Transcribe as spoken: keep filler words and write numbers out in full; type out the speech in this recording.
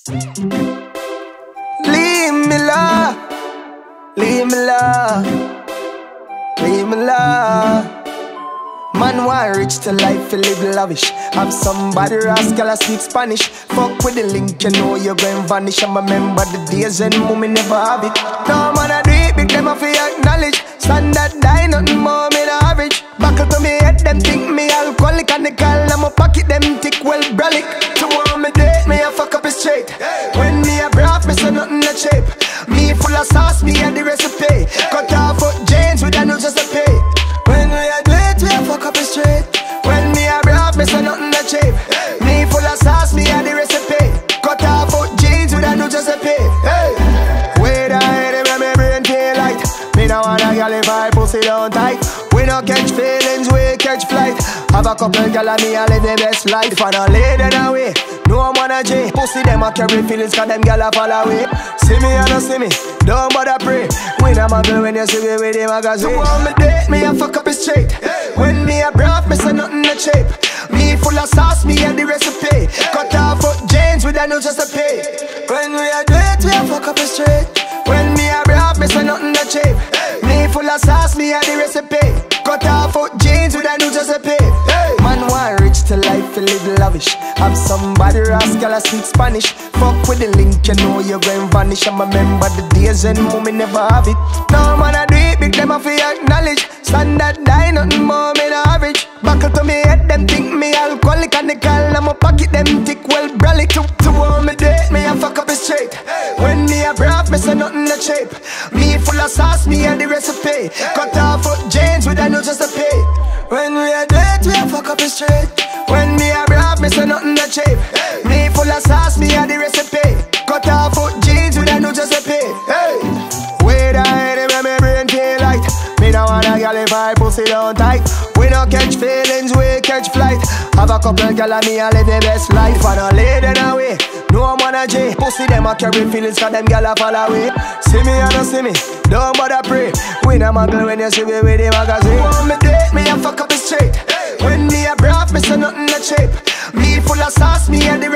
Leave me love, leave me love, leave me love. Man want rich to life, to live lavish. Have somebody rascal I speak Spanish. Fuck with the link, you know you're going vanish. I remember the days when mommy never have it. No man I do it, big them I feel acknowledge. Standard die, nothing more me the average. Buckle to me head, them think me alcoholic. And the call, I'm a pocket, them thick well brolic. To want me date, me a fuck up it straight. When me a broth, me say nothing a shape. Me full of sauce, me a the recipe. Cut off foot jeans with a no just a pay. When we a do it, we a fuck up it straight. When me a broth, me say nothing a shape. Me full of sauce, me a the recipe. Cut off foot jeans with a no just a pay. Hey, wait a minute, when me brain feel light. Me no want a girl if I pussy down tight. We no catch feelings, we catch flight. Have a couple girl and me a live the best life. And a lady away, no man a J. Pussy them a carry feelings cause them girl a fall away. See me and no see me, don't bother pray. We no muggle when you see me with the magazine. So on me date, me a fuck up it straight. When me a broth, me say nothing a shape. Me full of sauce, me a the recipe. Cut off foot jeans with a no just a pay. When we a do it, we a fuck up it straight. When me a broth, me say nothing a shape. Me full of sauce, me a the recipe. Cut off foot jeans with a new just a pay. Hey. Man want rich to life, to live lavish. Have somebody rascal I speak Spanish. Fuck with the link, you know you're going vanish. I remember the days when mommy never have it. No man I do it, big them I feel acknowledge. Standard die, nothing more me the average. Buckle to me head, them think me alcoholic. And the call, I'm a pocket, them thick well brolic. To, to want me date, me a fuck up it straight. When me a broth, me say nothing a shape. Me full of sauce, me a the recipe. Cut off foot jeans with a no just a pay. When we a do it, we a fuck up it straight. When me a broth, me say nothing a shape. Me full of sauce, me a the recipe. Cut off foot jeans with a no just a pay. Hey, wait a minute, when me brain feel light. Me no want a girl if I pussy down tight. We no catch feelings, we catch flight. Have a couple girl and me a live the best life. And a lady away, no man a J. Pussy them a carry feelings cause them girl a fall away. See me or no see me, don't bother pray. We no muggle when you see me with the magazine. Want me date, me a fuck up it straight. When me a broth, me say nothing a shape. Me full of sauce, me a the